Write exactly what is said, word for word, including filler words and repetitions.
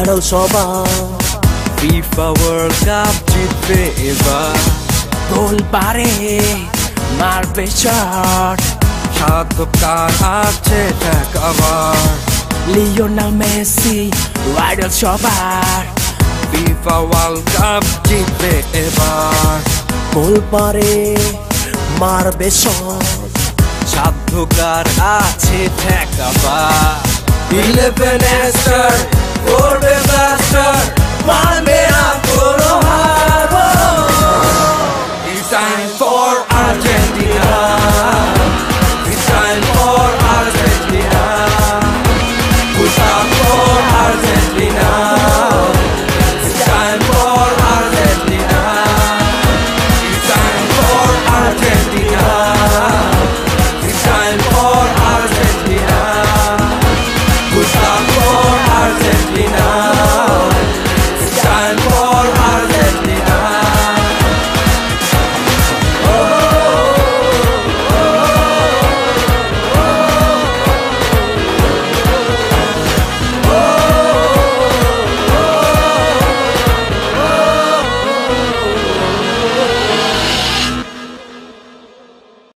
viral সবার FIFA world cup জিতবে এবার গোল পারে মারবে শট সাধকার আছে ঠেকাবার লিওনেল মেসি ভাইরাল সবার ফিফা ওয়ার্ল্ড কাপ জিতবে এবার গোল পারে মারবে শট সাধকার আছে ঠেকাবার ইলেভেন স্টার করবে ব্লাস্টার মারবে না কোনো হার It's time for